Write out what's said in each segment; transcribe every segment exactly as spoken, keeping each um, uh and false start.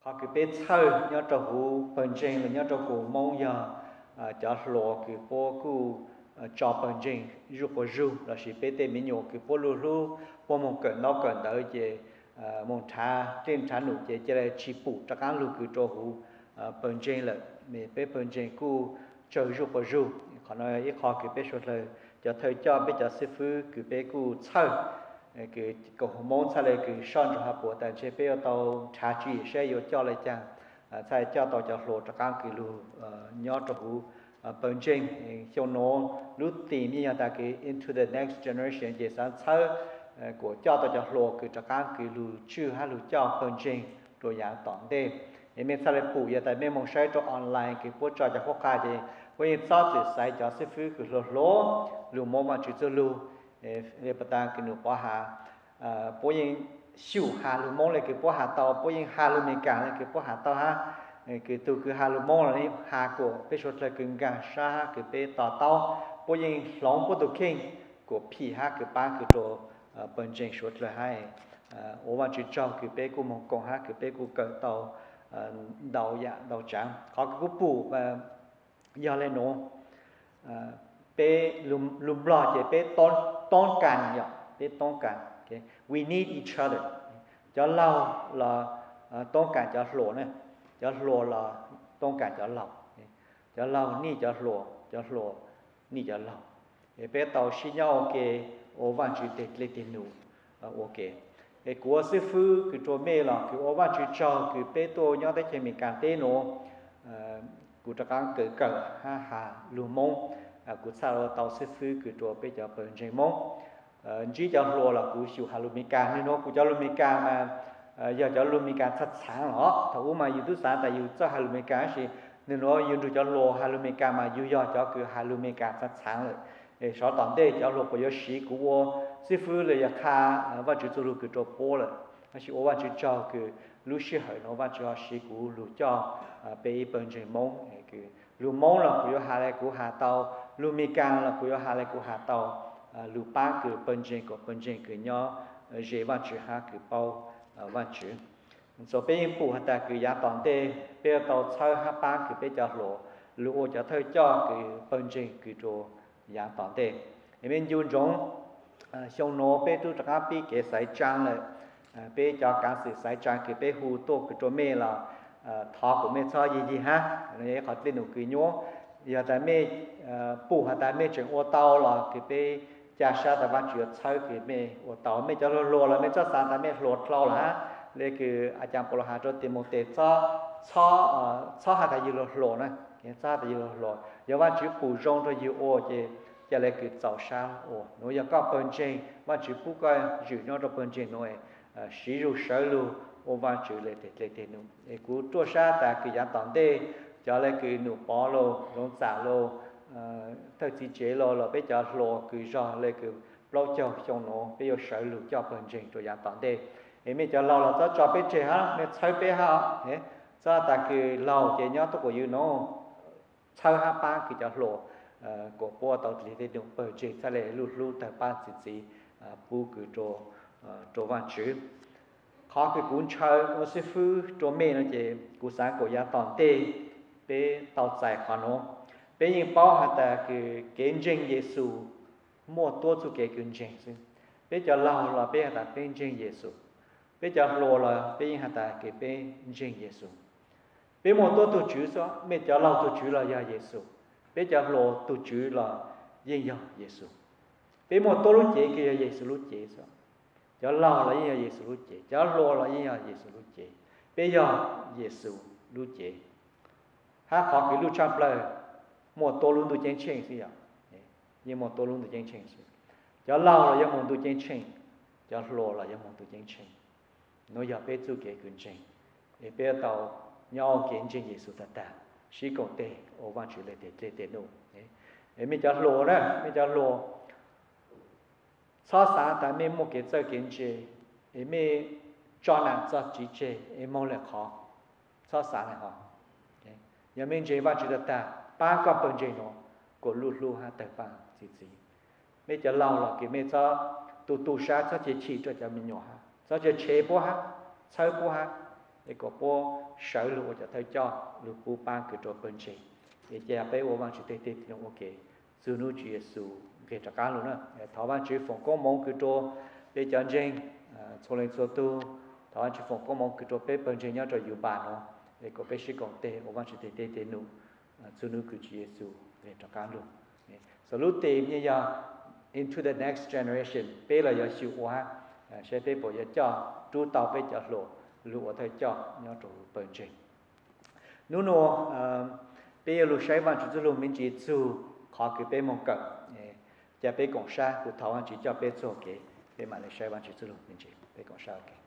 họ cứ biết sâu nhớ trâu hú bần trình là nhớ trâu hú mong giờ cho lúa cứ bố cứ cho bần trình rút vào rút là chỉ biết tên mình nhổ cứ bố lú lú bố mong cần nó cần tới về mong thà trên thà nụ về cho là chỉ phụ cho các lú cứ trâu hú bần trình là mình biết bần trình cứ chơi rút vào rút còn nói ít họ cứ biết số lời cho thời cho biết cho sư phụ cứ biết cứ sâu cái cổ môn sau này cái son cho họ bộ tại chế bây tàu trả chỉ sẽ có cho lại chăng sai cho tàu cho lộ cho các cái lù nhỏ cho hú bận trình cho nó lúc tìm như là cái into the next generation để sản xuất của cho tàu cho lộ cái cho các cái lù chưa hay lù cho bận trình rồi dạng tổng đề thì mình sau này phụ giờ tại mình mong sai cho online cái của cho cho khách hàng thì với sau thì sai cho sư phụ cái lù lúa lù mông mà chỉ cho lù để bắt đầu cái nụ bỏ hà, bố yên siêu hà lù mông này cái bỏ hà tàu, bố yên hà lù mì càng này cái bỏ hà tàu ha, cái từ cái hà lù mông là hà của cái số là cái càng sa cái bê tàu tàu, bố yên lòng bố đồ kinh của phi ha cái ba cái đồ bận trình số là hai, ở vào chỉ cho cái bê của một con ha cái bê của cỡ tàu đầu dạ đầu trắng, có cái cú bù và giờ lên nó bé lùm lùm lò chỉ bé tôn tôn cản nhở bé tôn cản okay. We need each other cho lâu là tôn cản cho lỗ này cho lỗ là tôn cản cho lâu cho lâu ni cho lỗ cho lỗ ni cho lâu bé tàu xí nhau cái ô văn chữ để lấy tiền nụ ok cái của sư phụ cái chỗ mê là cái ô văn chữ cho cái bé tôi nhau tới trên mình càng tên nó của các anh cử cờ ha ha lùm mông của sao tàu sư phụ cái chỗ bây giờ bận trình mông chỉ cho lúa là của siêu hà lumika nên nó của cho lumika mà giờ cho lumika thật sáng đó thấu mà yêu thứ sáng tại yêu cho hà lumika thì nên nó yêu được cho lúa hà lumika mà yêu cho cho cái hà lumika thật sáng rồi để sau đó để cho lúa bây giờ sĩ của sư phụ là giờ kha và chỉ cho lúa cái chỗ bố rồi mà chỉ và chỉ cho cái lúa sĩ hỏi nó và cho sĩ của lúa cho bây bận trình mông cái lúa mông là của hà lại của hà tàu lúa mi càng là của hà lại của hà tàu lúa ba cái bận trình của bận trình cái nhỏ dễ và chữ ha cái bao và chữ số bây phụ hạt cái giá toàn tê bây tàu chơi ha ba cái bây giờ lúa lúa cho thời cho cái bận trình cái chỗ giá toàn tê mình dùng trong xong nó bây tôi cho các bị cái sải trang này bây cho các sự sải trang cái bây hù tô cái chỗ mê là thọ của mình cho gì gì ha này họ tin được cái nhố giờ tại mê phụ hạt tại mê chuyện ô tàu là cái bây cha sa tại ban chuyện chơi cái mê ô tàu mê cho lúa là mê cho sáng tại mê lúa lâu là đây cáiอาจารย์ปรหาcho tìm một tệ cho cho cho hạt tại lúa lúa này cái cho tại lúa lúa giờ ban chuyện phụ rong cho nhiều ô chứ giờ lại cái早上ô nó giờ có bận trình ban chuyện phụ cái dự nó cho bận trình nói sử dụng sở lưu ô ban chuyện lại để để nó cái cú tua sa tại cái giá tổng đề cho lại cái nụ bò lô nó giả lô thời chỉ chế lô là bây giờ lô cái do lại cái lâu cho trong nó bây giờ sở lưu cho bận trình cho giá tổng đề thì mình cho lâu là cho cho bây chế ha mình chơi bây ha thế cho tại cái lâu chế nhớ tôi có yêu nó chơi ha ba cái cho lô của bộ tàu thì để dùng bờ chế cho lại lút lút tại ba chỉ chỉ bu cứ cho cho văn chữ khó cái cuốn chơi ở sư phụ cho mẹ nó chỉ cú sáng của gia toàn tê bé tàu dài khó nó bé những bao hạt ta cái kiến trình Giêsu mua多出cái kiến trình bé cho lâu là bé hạt ta kiến trình Giêsu bé cho lâu là bé hạt ta cái bé kiến trình Giêsu bé mua多tu chữ số mẹ cho lâu tu chữ là gia Giêsu bé cho lâu tu chữ là yên gia Giêsu bé mua多lúc chế cái Giêsu lúc chế số cho lâu là yên Giêsu lúc chế cho lâu là yên Giêsu lúc chế bây giờ Giêsu lúc chế ha khó cái lúc chăm lời một tô luôn tôi chén chén gì ạ nhưng một tô luôn tôi chén chén cho lâu là một tôi chén chén cho lâu là một tôi chén chén nó giờ bé chú cái quyển chén để bé tàu nhau kiến chén Giêsu thật ta sĩ cổ tê ô văn chữ lệ tê tê tê nô để mình cho lâu đó mình cho lâu sau sáng tại mình một cái giờ kiến chế để mình cho nàng cho chỉ chế em mong là khó sau sáng này họ giờ mình chế văn chữ thật ta ba cái bận chế nó của lút lút ha tại ba gì gì mình cho lâu là cái mình cho tu tu sa cho chế chỉ cho cho mình nhỏ ha cho chế chế bố ha chơi bố ha để có bố sở lụa cho thầy cho lụa bố ban cứ cho bên chị để cha bé ô ban chỉ tê tê thì ok dù nu chỉ dù cái trạc cá luôn á thảo ban chỉ phòng có mong cứ cho để cho anh cho lên cho tu thảo ban chỉ phòng có mong cứ cho bé bên chị nhớ cho dù bàn nó để có bé sĩ còn tê ô ban chỉ tê tê tê nu dù nu cứ chỉ dù cái trạc cá luôn so lúc tìm như giờ into the next generation bé là giờ chịu quá sẽ bé bỏ giờ cho chú tàu bé cho lộ lụa thầy cho nhớ trụ bền trình nô nô bé lụa sấy văn chú lụa mình chỉ chú khó cái bé mong cận cha bé còn xa của thảo anh chỉ cho bé cho cái bé mà lại sấy văn chú lụa mình chỉ bé còn xa cái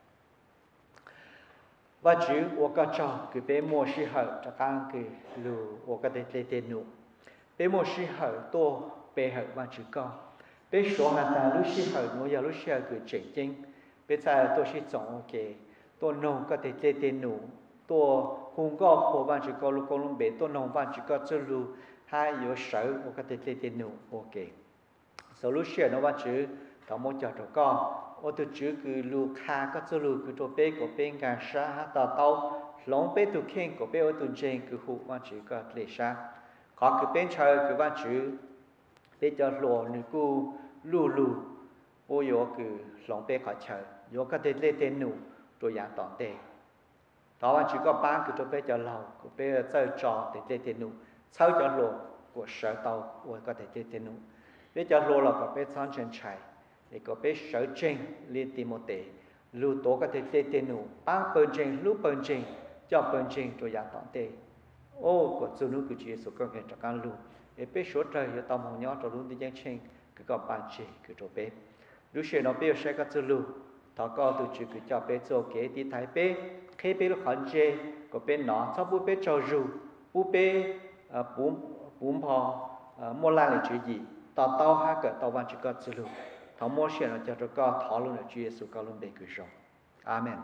và chú我个cho cái bé mua sĩ hở cho các cái lụa我个tên tên nụ bé mua sĩ hở to bé hở văn chú co bé số hàng ta lúc sĩ hở nó giờ lúc sĩ hở cái chỉnh chính bé sai tôi sĩ tổng cáiตัวนงก็เตเตเตหนูตัวหงก็พอวันจิก็ลูกก็ลุงเบตัวน้องวันจิก็จะรู้ให้อยู่เสาโอก็เตเตเตหนูโอเคสรุปเชื่อนะว่าจื้อต่อมจอดก็โอตัวจื้อคือลูกค้าก็จะรู้คือตัวเป้ก็เป็นการช้าต่อเต้าหลงเป้ตัวเข่งก็เป้ตัวเจงคือหูวันจื้อก็เลยช้าขอคือเป็นเชยคือวันจื้อเป็นจะหลวงนึกูลู่ลู่โอยคือหลงเป้ขอเชยโยก็เตเตเตหนูตัวอย่างต่อเตะตอนวันชีก็บ้านคือตัวเป้จะเล่าก็เป้เจ้าจอเตเตเตนูเช่าจะโลกว่าเสือเตาว่าก็เตเตเตนูเป้จะโลเราก็เป้ซ้อนเชนชัยเด็กก็เป้เสือเจงเรียนติโมเตลูโตก็เตเตเตนูป้าเปิลเจงลูเปิลเจงเจ้าเปิลเจงตัวอย่างต่อเตะโอ้ก็จูนุคือจีสุก็เกิดจากการลูเอเป้ชดเลยตอมหัวย้อนตัวรุ่นที่ยังเชงคือก็ปานเจคือตัวเป้ดูเชนเอาเป้ใช้ก็จูลูthọ co từ chữ cứ cho bé cho kế đi thái bé khi bé lúc hận chê có bé nó cho bố bé cho rù bố bé bún bún bò mua lan là chữ gì tao tao ha cỡ tao văn chữ có chữ luôn thọ mua xe nó cho cho co thọ luôn là chữ Giêsu co luôn bé cứ sống amen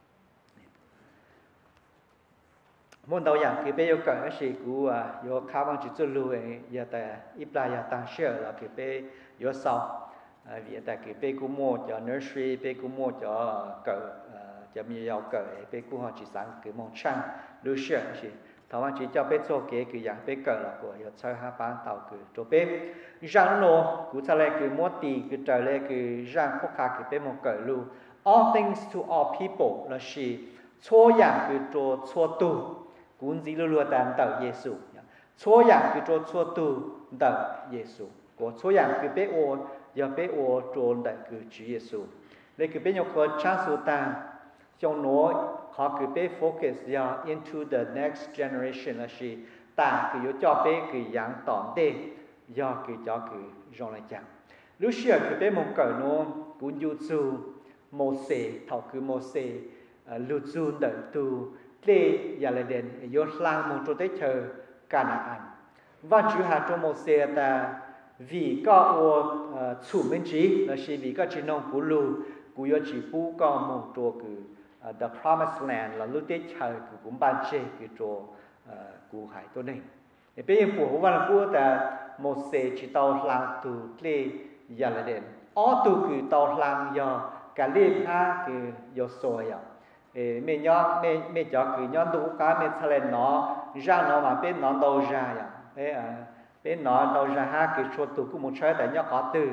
môn đầuอย่างคือbé yêu cầu cái gì của yêu khá văn chữ chữ luôn ấy giờ tại ít lại giờ tăng share làคือbé yêu sau vì tại cái bé cũng mua cho nursery bé cũng mua cho cỡ cho mi giàu cỡ bé cũng họ chỉ sáng cái mong sang lưu sữa gì thằng anh chỉ cho bé cho cái cái dạng bé cỡ là của yêu chơi hai bán tàu cái cho bé rang nô cũng cho lại cái mua tì cái trở lại cái rang khóc khạc cái bé mong cỡ lưu all things to all people là gì cho dạng cái cho cho tu cũng gì lưu lưu tàn tàu Giêsu cho dạng cái cho cho tu tàu Giêsu của cho dạng cái bé ô giờ bé ô trốn đại cử Chúa Giêsu, lấy cái bé nhóc con cha số ta, trong nó họ cái bé focus giờ into the next generation là gì, ta cái yếu cho bé cái dạng tỏn tê, giờ cái cho cái rong lại chẳng, lúc xưa cái bé mong cởi nó cũng yêu chu, Mô-sê thảo cứ Mô-sê, lưu chu đợi tu, để giờ lại đến yếu lang mong cho tới chờ Ca-na-an, và Chúa hạ cho Mô-sê ta vì có ô chủ minh trí là chỉ vì có chỉ nông phú lưu của yêu chỉ phú có một chỗ cái the promised land là lúc tết trời của cũng ban chế cái chỗ của hảiตัวnày thì bây giờ phú văn phú ta một xe chỉ tàu lang từ lê giờ là đến ở từ cái tàu lang giờ cả lê ha cái giờ soi à mình nhớ mình mình cho cái nhớ đủ cả mình thay nó ra nó mà bên nó đâu ra à thế à bên nó đâu ra ha cái số tụ cũng một trái tại nhớ có từ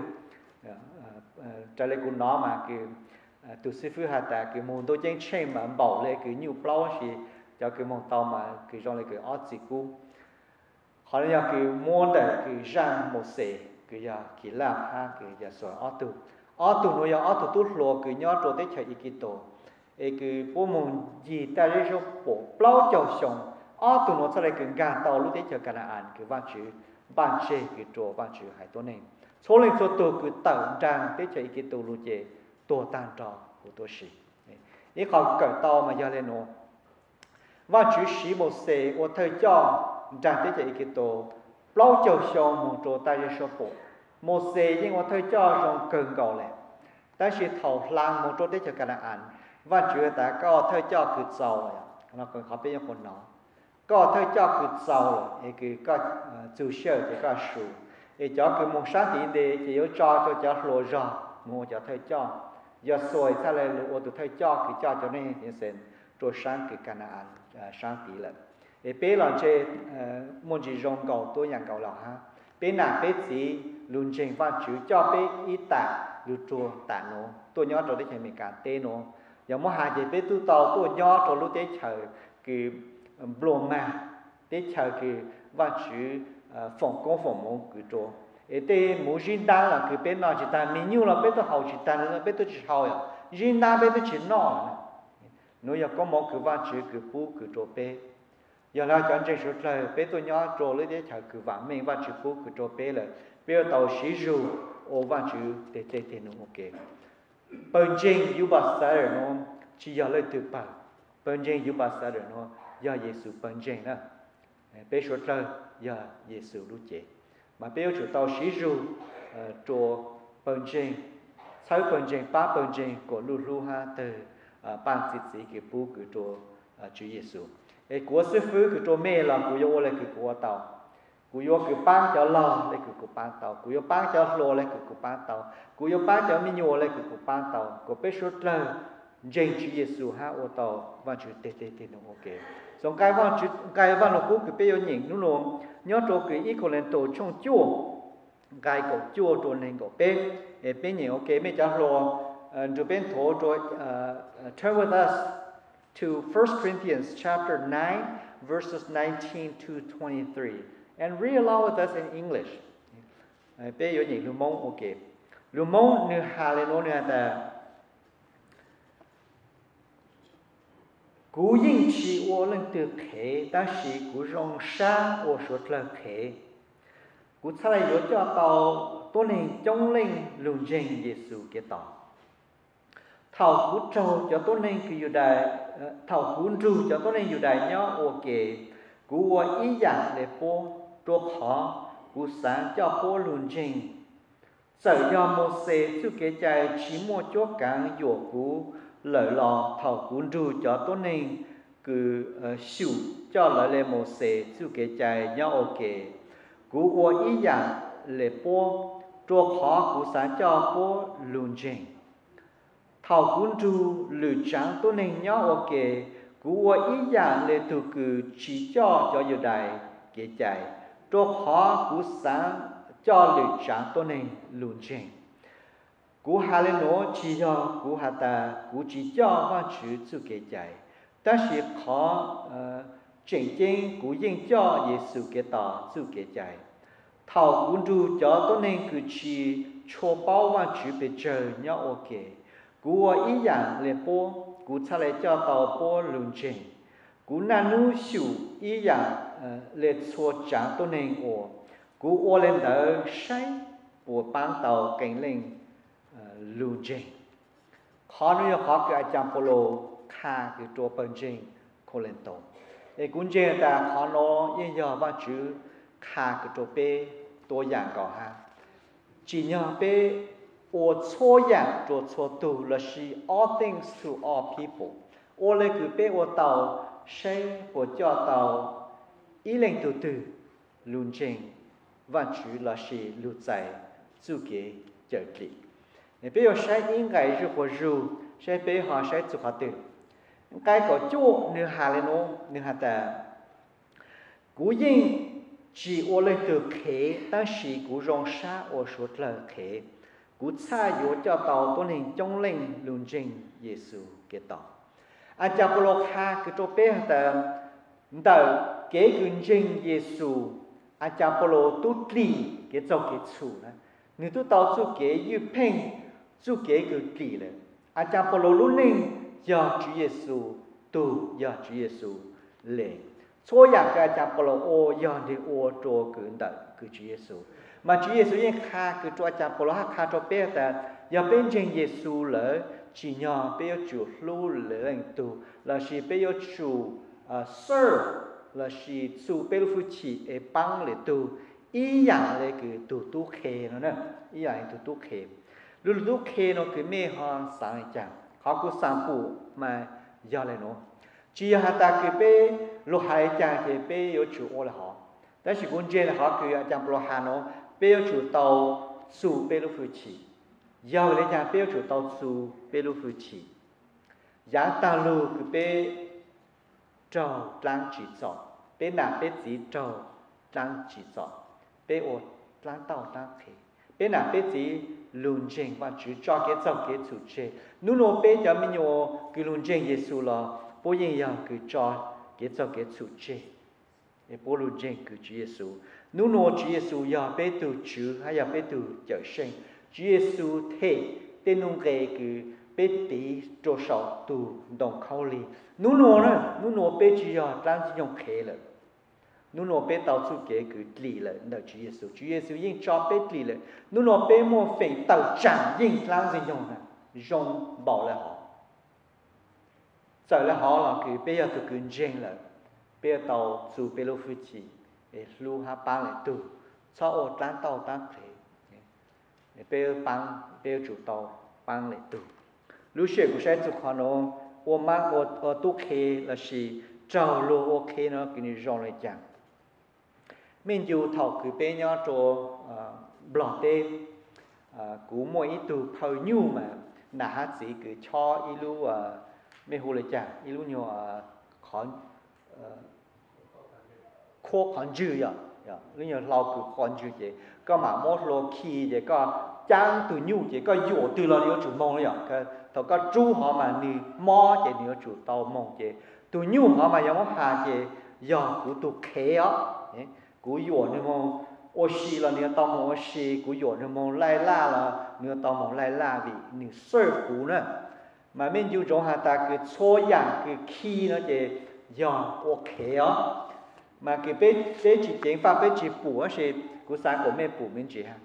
trả lời của nó mà cái tụ sư phụ hạt tại cái môn tôi chẳng xem mà bảo lên cái nhiều bao gì cho cái môn tàu mà cái trong này cái ót gì cũ họ là cái môn đấy cái rang một sể cái giờ cái làm ha cái giờ sửa ót tụ ót tụ nó giờ ót tụ tốt lúa cái nhớ rồi tới chạy cái tổ cái bộ môn gì ta lấy số bộ bao châu sông ót tụ nó sẽ lại cái gà tàu lúc tới chạy Ca-na-an cái văn chữ ban chế cái chỗ ban chữ hảiตัวnày số lượng số tổ cứ tổng trang tới chạy cái tổ lưu chế tổ tan trò của tổ sĩ ý họ cởi to mà giờ lên nó và chữ sĩ một xe ở thời cho trang tới chạy cái tổ lâu châu sông một chỗ tay số bộ một xe nhưng ở thời cho rong cần cầu lẹ ta chỉ thầu lang một chỗ tới chạy Ca-na-an và chữ ta có thời cho cứ giàu nó còn họ biết con nó có thời cho cứ giàu cái cái chủ sở cái cái số để cho cái mong sáng thì để chỉ có cho cho cho lúa rau mua cho thời cho giờ soi ra lại lúa từ thời cho cái cho cho nên hiện sen cho sang cái Canaan sang tí là để bé làm chơi muốn chỉ rong cầu tôi nhận cầu là ha bé nào bé gì luôn trình văn chữ cho bé ít tạ lưu chùa tạ nó tôi nhớ rồi đấy thì mình cả tên nó giờ mỗi hai thì bé tu tàu tôi nhớ rồi lúc đấy chờ cái blom mà đấy chờ cái văn chữ phòng công phòng môn cái chỗ để để mỗi riêng đa là cái bé nào chỉ ta mình nhiều là bé tôi học chỉ ta là bé tôi chỉ học à riêng đa bé tôi chỉ nói nếu giờ có một cái văn chữ cái bút cái chỗ bé giờ là chọn trên số trời bé tôi nhớ rồi lấy để chờ cái văn mình văn chữ bút cái chỗ bé là bé tàu sử dụng ô văn chữ để để để nó ok bên trên yêu bà sa rồi nó chỉ giờ lấy từ bà bên trên yêu bà sa rồi nó giờ Giêsu bên trên đó bé số trời giờ Giêsu lúc chết mà bé chủ tàu sử dụng cho bên trên sáu bên trên ba bên trên của lu lu ha từ ban sĩ sĩ cái bút cái cho Chúa Giêsu cái của sư phụ cái cho mẹ là của yêu là cái của tàu của yêu cái ban cho lo là cái của ban tàu của yêu ban cho lo là cái của ban tàu của yêu ban cho mình yêu là cái của ban tàu của bé số trời trên Chúa Giêsu ha ô tàu và Chúa tê tê tê nó ok xong cái văn Chúa cái văn nó cũng cái bé yêu nhìn nó luôn nhớ cho cái ý của lên tổ trong chùa cái của chùa cho nên của bé bé nhiều ok mấy cháu lo Uh, bên thổ rồi uh, turn with us to First Corinthians chapter nine verses nineteen to twenty-three and read along with us in English. Bây giờ nhìn lưu mông ok. Lưu mông như hà lên nó nữa là cú yên chỉ ô lên từ khế, ta chỉ cú rong sa ô số là khế. Cú thay lại yếu cho tàu tôi nên trong linh luôn dành Giêsu cái tàu. Thảo cú trâu cho tôi nên cái đại thảo cú ru cho tôi nên đại nhớ ok cú ý dạng để po cho họ cú sáng cho po luôn trình sở do một xe su kế chạy chỉ một chỗ càng dỗ cú lợi lò thảo cú ru cho tôi nên cứ sưu cho lợi lên một xe su kế chạy nhớ ok cú ý dạng để po cho họ cú sáng cho po luôn trình thảo cuốn chú lựa chọn tôi nên nhớ ok cú ý dạng để từ cứ chỉ cho cho dự đại kế chạy cho họ cú sáng cho lựa chọn tôi nên luôn trên cú hà lên nó chỉ cho cú hà ta cú chỉ cho và chữ chú kế chạy ta sẽ khó chỉnh chính cú yên cho Giêsu kế tỏ chú kế chạy thảo cuốn chú cho tôi nên cứ chỉ cho bao và chữ bị chờ nhớ ok cú ý dạng lệ po cú thay lại cho tàu po luôn trình cú nanu siêu ý dạng lệ xua chẳng tôi nên ổ cú ô lên đỡ say của ban tàu cảnh linh luôn trình khó nữa khó cái chăm polo kha cái chỗ bên trình cô lên tàu để cuốn trên ta khó nó yên giờ và chữ kha cái chỗ pe tôi dạng có ha chỉ nhờ pe我错样做错度了是 all things to all people 我来个被我到谁我叫到一零度度论证万主了是路在主给这里你比如谁应该如何如谁背后谁做好的cái có chỗ như hà lên nó như hà ta cú yên chỉ ô lên từ khế但是cú rong sa ô số là khế cú xa yếu cho tàu tôi nên trong linh luôn trình Giêsu cái tàu anh cha Paulo kha cái chỗ bé ta ta kế luôn trình Giêsu anh cha Paulo tu tri cái chỗ cái chủ này người tu tàu tu kế yêu phen tu kế cái tri này anh cha Paulo luôn nên do Chúa Giêsu tu do Chúa Giêsu lệ số dạng cái cha Paulo ô do đi ô trô cứ đợi cứ Chúa Giêsu mà Chúa Giêsu yên kha cứ cho cha Paulo kha cho bé ta giờ bên trên Giêsu lỡ chỉ nhỏ bé chủ lưu lỡ anh tu là chỉ bé chủ serve là chỉ chủ bé phu chỉ để帮để tu ý dạng là cứ tu tu khe nó nè ý dạng tu tu khe lúc tu khe nó cứ mê hoàng sáng chẳng họ cứ sáng phụ mà giờ lại nó chỉ hà ta cứ bé lúc hai chẳng thì bé chủ ô là họ但是关键họ cứ chẳng Paulo hà nó béo chủ tàu su béo phu chỉ, giờ lấy nhà béo chủ tàu su béo phu chỉ, giá ta lu cứ bé trâu lang chỉ chọn bé nào bé chỉ trâu lang chỉ chọn bé ô lang tàu lang thế bé nào bé chỉ luân trình và chỉ cho cái trong cái chủ chế nu nó bé cho mình nhớ cái luân trình Giêsu là bố yên ya cứ cho cái trong cái chủ chế để bố luân trình cứ Chúa Giêsu nu nó Chúa Giêsu ya bé tu chữ hay ya bé tu trở sinh Chúa Giêsu thế tên nông cái cứ bé tí cho sầu tu đồng khâu li nu nó nữa nu nó bé chỉ ya đang chỉ dùng khế rồi nu nó bé tao chú kế cứ lì rồi nơi Chúa Giêsu Chúa Giêsu yên cho bé lì rồi nu nó bé mua phải tao chẳng yên đang chỉ dùng này dùng bảo lại họ giờ là họ là cứ bây giờ tôi cứ riêng là bây giờ tàu dù bây giờ phi chỉ để lưu ha bán lại tu sau ô tán tàu tán thế bây giờ bán bây giờ chủ tàu bán lại tu lưu sẽ cũng sẽ chụp họ nó ô mang ô ô tu khe là gì trâu lô ô khe nó cái này rong lại chẳng mình dù thầu cứ bây giờ cho blot tê cú mỗi ít tu phơi nhu mà nà hát chỉ cứ cho ít lưu mấy hồ lại chả ít lúc nhiều khán khó khán dữ vậy, lúc nhiều lâu cứ khán dữ vậy, có mà mót lô khi vậy có trang từ nhu vậy có dụ từ là nhiều chủ mong vậy, cái thầu có chú họ mà ni mò vậy nhiều chủ tàu mong vậy, từ nhu họ mà giống hà vậy, giờ cứ từ khé á, cứ dụ như mong ô xì là nhiều tàu mong ô xì, cứ dụ như mong lai la là nhiều tàu mong lai la vì nhiều sơ cú nữa. Mà mình dù trong hà ta cứ số dạng cứ khi nó chỉ giờ ok á mà cái bé bé chỉ tiếng pháp bé chỉ bù á thì cú sáng của mình bù mình chỉ ha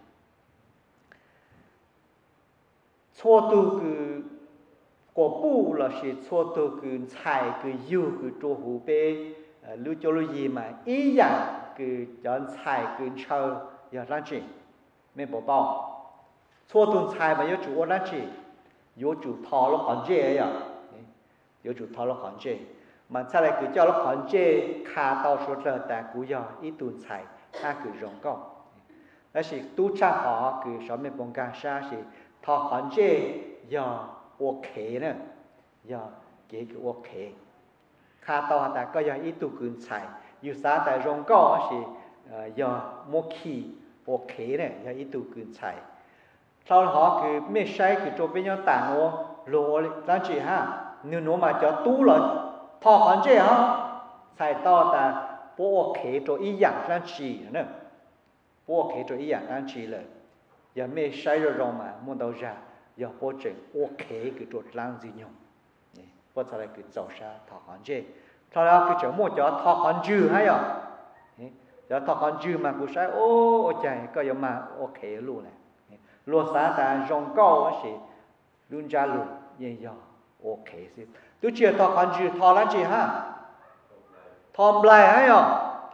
số tu cứ có bù là thì số tu cứ xài cứ yêu cứ trô hú bé lưu cho lưu gì mà ý dạng cứ chọn xài cứ chơi giờ ra chỉ mình bảo bảo số tu xài mà yêu chủ ra chỉ有主讨了环节呀，有主讨了环节，mà sau này cứ cho nó hoàn chế khá tao số giờ ta cú giờ ít tuần xài ta cứ rong câu, đó là tu cha họ cứ sáu mươi bốn ca sa thì thọ hoàn chế giờ ok nữa, giờ cái cái ok, khá tao ta có giờ ít tu cún xài, dù sao ta rong câu thì giờ mua khí ok nữa, giờ ít tu cún xài. Sau họ cứ mấy sai cứ cho bên nhau tàn ô lỗ làm gì ha nếu nó mà cho tu là thọ hoàn chế ha sai to ta bố ok cho ý dạng làm gì nữa bố ok cho ý dạng làm gì rồi giờ mấy sai rồi rồi mà muốn đâu ra giờ bố chừng ok cứ cho làm gì nhung bố sau này cứ走ra thọ hoàn chế sau đó cứ cho mua cho thọ hoàn dư hay à giờ thọ hoàn dư mà cứ sai ô ô chạy có giờ mà ok luôn này lúa xả ta rong cao thì luôn ra luôn như vậy ok xí tôi chưa thọ khăn gì thọ là gì ha thọ lại hay à ok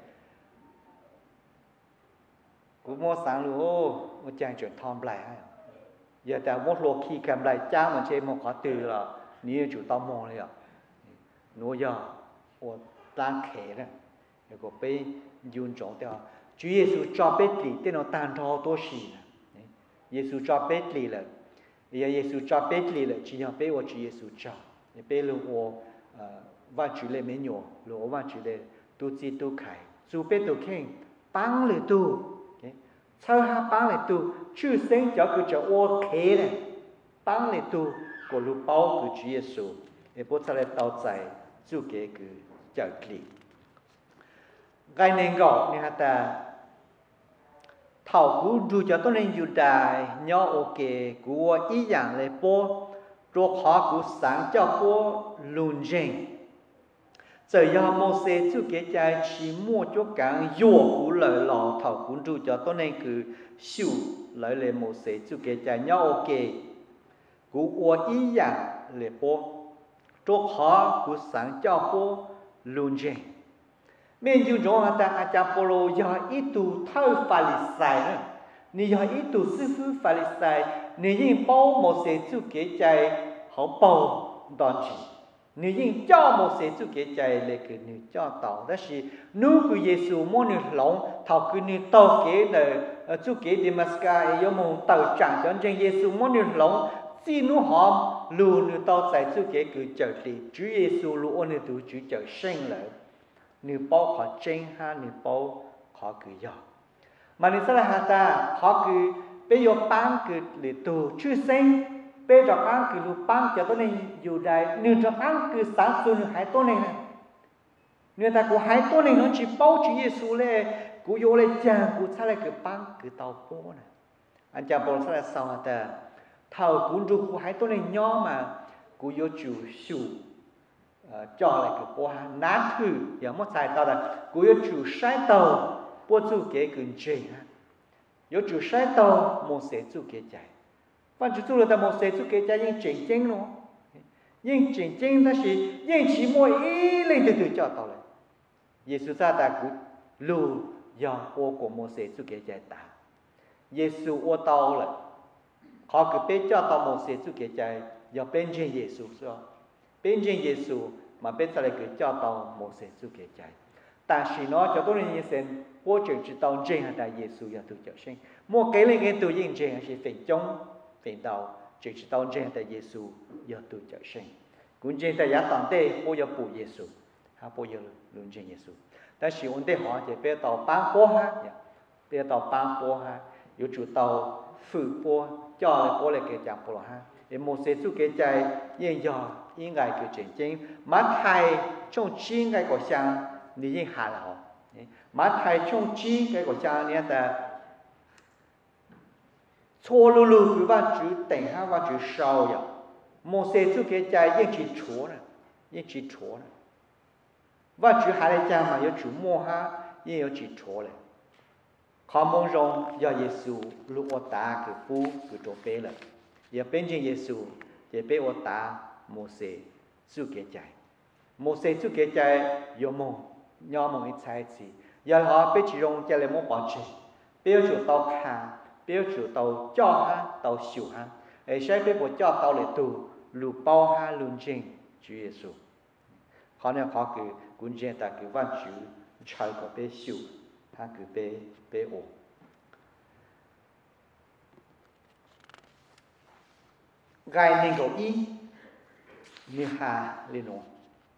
cũng mua sáng luôn ô mua trang chuyển thọ lại hay giờ ta mua lúa khi cầm lại trang mà chơi một khóa từ là như chủ tao mua này à nó giờ ô đang khé này rồi có bé dùng trộn theo Chúa Giêsu cho bé tí tên nó tàn thọ tôi xí Giêsu cho bé lì là, bây giờ Giêsu cho bé lì là chỉ là bé của Chúa Giêsu cho, bé là của văn chủ lệ mấy nhỏ, là văn chủ lệ tu chi tu khai, tu bé tu khen,帮了tu, sau ha帮了tu, chữ sinh cho cứ cho ok này,帮了tu, của lúc bao của Chúa Giêsu, để bố ta lại tao giải, chú kế cứ chờ lì, cái này gọi như ta thảo cú dù cho tôi nên dù đại nhỏ ok cú ý dạng lấy bố rồi họ cú sáng cho bố luôn rèn giờ giờ một xe chú kế trái chỉ mua cho càng vô cú lời lò thảo cú dù cho tôi nên cứ siêu lời lấy một xe chú kế trái nhỏ ok cú ý dạng lấy bố rồi họ cú sáng cho bố luôn rèn mình dùng trong hạt ta cha polo giờ ít tu thâu Pharisai nữa, nếu giờ ít tu sư phụ Pharisai, nếu như bao một số chú kế trái họ bao đòn chỉ, nếu như cho một số chú kế trái là cái nếu cho tàu đó là nếu cứ Giêsu muốn nếu lòng thảo cứ nếu tàu kế là chú kế Damascus, yêu mong tàu chẳng cho nên Giêsu muốn nếu lòng xin nó họ lù nửa tàu giải chú kế cứ chờ thì Chúa Giêsu lù ôn nửa tụ Chúa chờ sinh lại nửa bao họ tranh ha nửa bao họ cứ giờ mà nửa sao là hà ta họ cứ bây giờ bán cứ để tụ Chúa sinh bây giờ bán cứ lù bán cho tôi nên dù đại nửa cho bán cứ sáng suốt nửa hai tôi này nửa ta của hai tôi này nó chỉ bao Chúa Giêsu lên của vô lên chàng của sao lại cứ bán cứ tàu bố này anh chàng bảo sao là sao hà ta thầu cũng rụt của hai tôi này nhỏ mà của vô chủ sủ cho lại cái bố hàng nát thử giờ mất sai tao là của vô chủ sai tàu bố chủ kế cứng chê ha vô chủ sai tàu một sẽ chủ kế chạy và chủ chủ là ta một sẽ chủ kế chạy nhưng chỉnh chỉnh luôn nhưng chỉnh chỉnh ta chỉ nhưng chỉ mỗi ý lên từ từ cho tao lại Giêsu ra ta cũng lù giờ ô của một sẽ chủ kế chạy ta Giêsu ô tao lại họ cứ biết cho tao một sự kế chạy giờ bên trên Giêsu sao bên trên Giêsu mà bên sau lại cứ cho tao một sự kế chạy ta chỉ nói cho tôi nên xem quá trình chỉ tao trên hay là Giêsu giờ tự trở sinh một cái này cái tự nhiên trên hay phải chống phải tao chỉ chỉ tao trên hay là Giêsu giờ tự trở sinh cũng trên tại giá toàn tê bao giờ bù Giêsu ha bao giờ luôn trên Giêsu ta chỉ vấn đề họ chỉ biết tao bán bố ha biết tao bán bố ha yếu chủ tao phụ bố cho lại bố lại cái chẳng bố ha để một số chú cái trái yên giờ yên ngày cái chuyện chính mà thầy trong chín cái của sang你yên hà là họ mà thầy trong chín cái của sang này ta xô lù lù cứ vào chữ tỉnh ha vào chữ sau vậy một số chú cái trái yên chỉ chúa này yên chỉ chúa này và chữ hà lại cha mà yếu chủ mua ha yên yếu chỉ chúa này họ mong rằng do Giêsu lúc ở ta cái phu cái chỗ bé là giờ bên trên Giêsu giờ bé ở ta một sẽ chú kế chạy một sẽ chú kế chạy yêu mong nhau mong ít sai gì giờ họ bé chỉ dùng cho lại một bảo trì bé chủ tàu hàng bé chủ tàu cho ha tàu xỉu ha ấy sẽ bé bộ cho tàu lại tù lù bao ha luôn trên Chúa Giêsu họ nên họ cứ cũng trên ta cứ văn chữ trái của bé xỉu ha cứ bé bé ổ gai nên có ý như hà lên ổ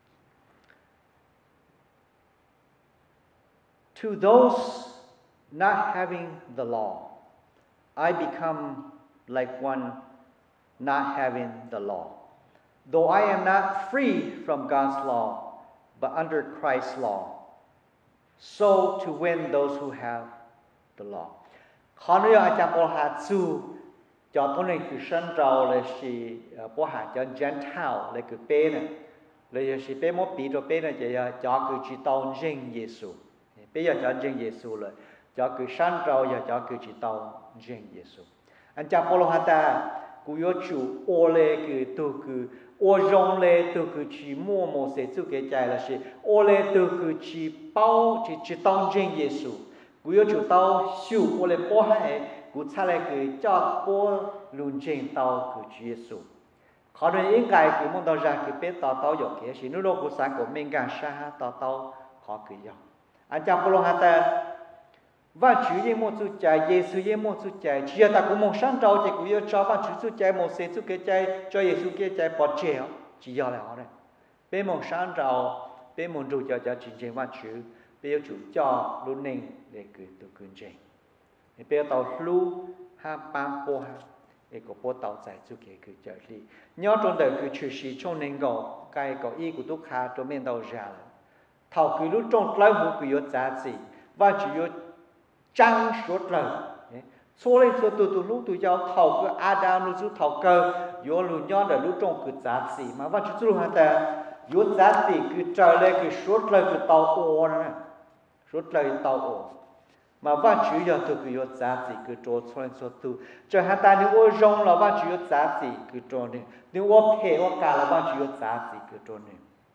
to those not having the law I become like one not having the law though I am not free from God's law but under Christ's law so to win those who have the law. Khó nói ở trong bộ hạt su cho tôi này cứ sân trào là chỉ bộ hạt cho Gentile là cứ bé này là chỉ bé một bí rồi bé này chỉ cho cứ chỉ tao riêng Giêsu bây giờ cho riêng Giêsu rồi cho cứ sân trào giờ cho cứ chỉ tao riêng Giêsu anh trong bộ hạt ta cứ yêu chủ ô lê cứ tu cứ ô rong lê tu cứ chỉ mua một些主给在了是ô lê tu cứ chỉ bao chỉ chỉ tao riêng Giêsu cứ yêu chủ tao siêu ô lê bao hay cứ trả lại cứ cho bao luôn riêng tao cứ Chúa Giêsu họ nói những cái cứ muốn tao ra cứ biết tao tao有cái gì nó cứ sáng của mình càng xa tao tao họ cứ有anh trong bộ hạt ta và Chúa yên một chút trái Giêsu yên một chút trái chỉ là ta cũng mong sáng trâu chỉ cũng yêu cho và Chúa chút trái một xe chút cái trái cho Giêsu cái trái bỏ chéo chỉ do là họ này bên mong sáng trâu bên mong rủ cho cho chuyện chuyện và Chúa bên Chúa cho luôn nên để cứ tự quyền chuyện bên tàu lu ha bang po ha để có bộ tàu giải chút cái cứ trở đi nhớ trong đời cứ chữ sĩ trong nên gõ cái có ý của tất cả trong miền tàu ra thầu cứ lúc trong lấy một cái yếu giá trị và Chúa trăng suốt lời số lên số từ từ lúc từ giao thầu cái Adam lúc chút thầu cơ vô luôn nhon để lúc trong cái giá trị mà vẫn chút luôn ta vô giá trị cứ trở lên cái suốt lời cái tàu ổ này suốt lời tàu ổ mà vẫn chủ yếu từ cái vô giá trị cứ trốn số lên số từ cho hắn ta nếu ô rong là vẫn chủ yếu giá trị cứ trốn đi nếu ô phê ô cả là vẫn chủ yếu giá trị cứ trốn đi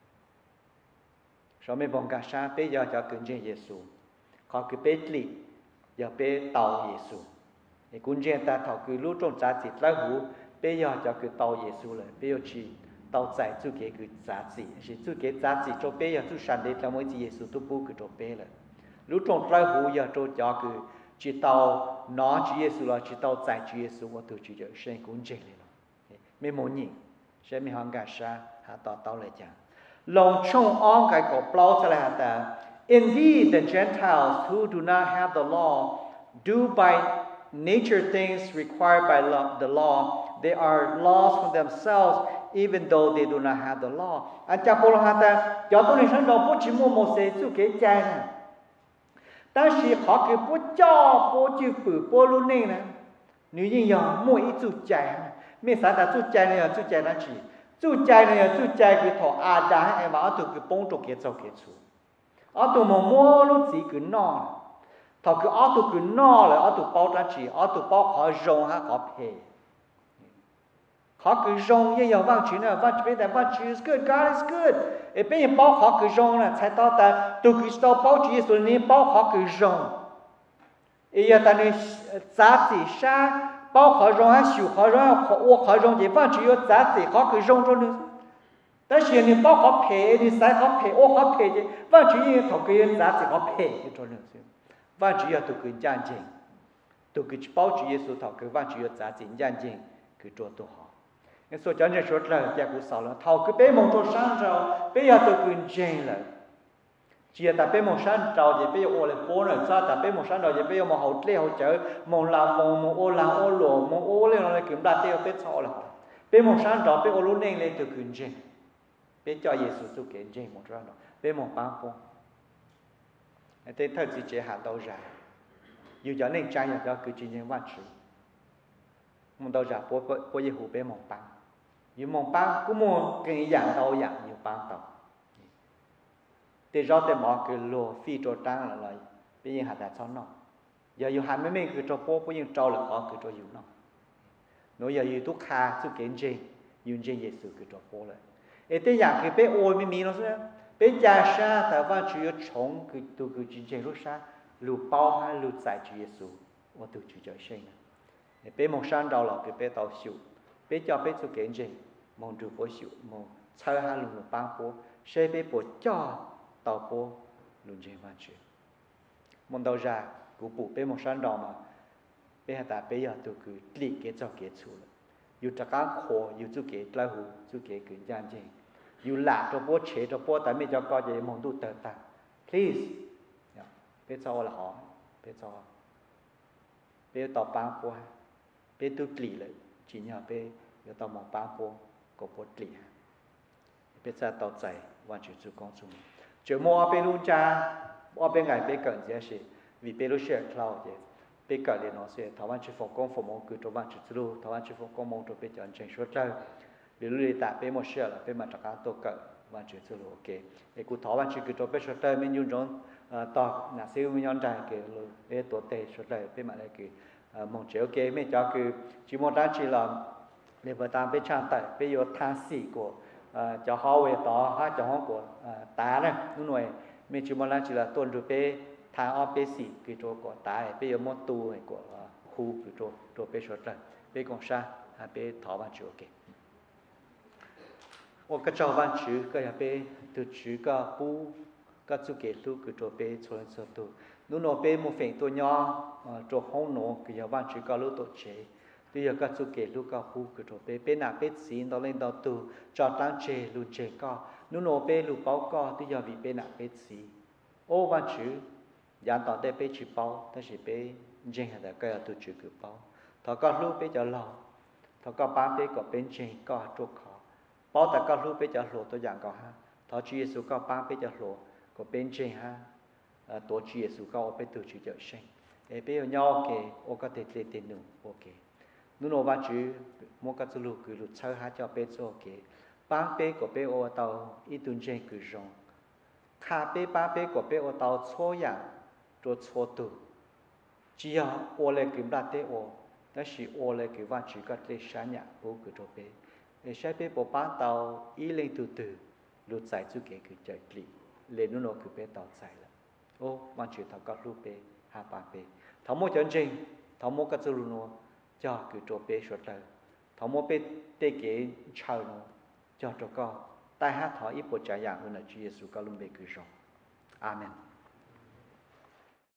sau mấy vòng cả sa bây giờ cho cứng trên Giêsu họ cứ biết lì giờ bé tàu Giêsu, thì cũng riêng ta thảo cứ lúc trong giá trị lá hú bây giờ cho cứ tàu Giêsu rồi bây giờ chỉ tàu giải chú cái cứ giá trị, chỉ chú cái giá trị cho bây giờ chú sản để theo mỗi gì Giêsu tu bù cứ cho bé rồi lúc trong lá hú giờ cho cho cứ chỉ tàu nó chỉ Giêsu là chỉ tàu giải chỉ Giêsu và từ chỉ giờ sinh cũng riêng rồi mê mô nhị sẽ mê hòn gà sa hạ tỏ tao lại chàng lòng trong ong cái cổ plau sẽ là hạ ta indeed the Gentiles who do not have the law do by nature things required by law, the law they are lost from themselves even though they do not have the law anh cha polo hạ ta cho tôi này sáng đầu bố chỉ mua một xe chú kế chai nè ta chỉ khó cái bố cho bố chữ bự bố luôn nè nè nếu như giờ mua ít chú chai mấy sáng ta chú chai này chú chai nó chỉ chú chai này chú chai cái thọ à đã em bảo tụi cái bông trục cái châu cái chú ở tụi mà mua lúc gì cứ no thọ cái ở tụi cứ no là ở tụi bao ra chỉ ở tụi bao khó rong ha khó phê khó cứ rong như giờ vang chữ này vang chữ này vang chữ is good God is good ấy bây giờ bao khó cứ rong là sai tao ta tụi cứ tao bao chữ số này bao khó cứ rong ấy giờ ta này giá trị sa bao khó rong hay xỉu khó rong khó ô khó rong gì vang chữ yếu giá trị khó cứ rong rồi nữaแต่เสียนี่包好赔你ใส่好赔我好赔的万只要头个人咋子好赔就做那些万只要都跟战争都跟包只要说头个万只要咋子战争去做都好那所讲这说了结果少了头个被蒙做上着被要都跟争了只要被蒙上着就被我来播了咋但被蒙上着就被我好累好久蒙啦蒙蒙我啦我罗蒙我เลยเราkiểm tra tiêu被错了被蒙上着被我รู้เองเลย都跟争bé cho Giêsu tu kiện trên một rau đó bé một bao phong thế thời chỉ chế hạ đầu ra dù cho nên trai cho cứ chỉ những văn chữ một đầu ra bố bố Giêsu bé một bao dù một bao cũng một cái dạng đầu dạng nhiều bao tàu thì do thế mà cái lúa phi trộn trắng là lại bây giờ hạ đã cho nó giờ dù hai mấy mấy cứ cho bố bố nhưng trâu là khó cứ cho dù nó nói giờ dù tu kha tu kiện trên dù trên Giêsu cứ cho bố lạiเอเตอย่างคือเป้โอยไม่มีแล้วใช่ไหมเป้ยาชาแต่ว่าชื่อชงคือตัวคือจริงๆรู้ชาลูเป้าให้ลูใส่ชื่อเยซูว่าตัวชื่อเจ้าเช่นนะเป้มองชันดาวหรอกคือเป้ต่อสิวเป้จะเป้สุเก่งจริงมองดูโปสิวมองเชื่อให้ลูปังโปเชื่อเป้ปวดจ่อต่อโปลุนเจมันชื่อมองดาวจากูปู่เป้มองชันดาวมาเป้แต่เป้อยากตัวคือตีเกจเจ้าเกจชูเลยอยู่จากการโคอยู่จุเกจลาหูจุเกจเกินจานจริงอยู่หลักตัวโป๊เฉยตัวโป๊แต่ไม่จะก็จะมองดูเติร์ตา please เป้จอละหอเป้จอเป้ต่อปางปัวเป้ตุกลีเลยจีเนี่ยเป้เดี๋ยวต่อมองปางปัวก็ปวดกลีเป้จะต่อใจวันจุดจุกองจุ่มเจอมัวเป้รู้จ้าว่าเป็นไงเป้เกินเสียสิวิเป้รู้เชื่อคลาวเจเป้เกิดเรียนหนังสือถาวันจุดฝงกงฝงมงคือตัววันจุดรู้ถาวันจุดฝงกงมงตัวเป้จะอันเชิงชดเจ้าหรือรู้แต่เป้หมดเชื่อละเป้มาจากการตัวเกิดวันจุดรู้โอเคไอ้กูถาวันจุดคือตัวเป้ชดเจ้าไม่ยุ่งจนต่อหน้าซิวไม่ย้อนใจเกี่ยวเลยเป้ตัวเตะชดเจ้าเป้มาอะไรคือมงเจ้าโอเคไม่จ้าคือจีโมด้านจีหลอมเรียกว่าตามเป้ชาติเป้ยศทางสี่กว่าจะห้าเวต่อห้าจะห้องกว่าตาเนี่ยนู่นหน่วยไม่จีโมด้านจีหลอมต้นดูเป้ทางอ้อมเป้สี่คือตัวกว่าตาเป้ยศมดตูไอ้กว่าคู่คือตัวตัวเป้ชดเจ้าเป้กงชาเป้ถาวันจุดโอเค我个早晚去个呀呗，都去个不，个做给路个做呗，做人做多，侬那呗莫分多鸟，啊做好农个呀晚去个路多切，对呀个做给路个不个做呗，呗那呗钱到领导多，找当切路切个，侬那呗路包个对呀比呗那呗钱，我晚去，人当得呗去包，但是呗人还得个呀都去个包，他个路呗就老，他个班呗个变钱个做考。bao tất cả lúc bây giờ lộ tôi giảng có ha, thọ Chúa Giêsu có ba bây giờ lộ có bên trên ha, tổ Chúa Giêsu có bên tổ Chúa Giêsu sinh, để bây giờ nhau kể, ô có thể lên tiền nụ, ok, nụ nô ba Chúa mua cái lục cứ lục chơi ha cho bên cho ok, ba bên có bên ô tàu ít tuần trên cứ rong, khá bên ba bên có bên ô tàu xóa dạng, rồi xóa tu, chỉ là ô lại kiếm ra thế ô, đó là ô lại kiếm ba Chúa có thể sáng nhạc ô cứ cho bên đểใช้เป็นปบ้านเตาอีเล่งตัวตื่นรู้ใจจุกเกคือใจกลีเลนุโนคือเป็นเตาใจละโอ้มันชื่อทำก็รู้เป็นหาปานเป็นทำโมจนจริงทำโมก็จะรู้นัวจ่อคือตัวเป็นสุดเลยทำโมเป็นเตเก๋ชาวนัวจ่อตัวก็แต่หาถอยอีปวดใจอย่างอื่นนะจีเยซูก็ลุ่มเบคือสองอาเมน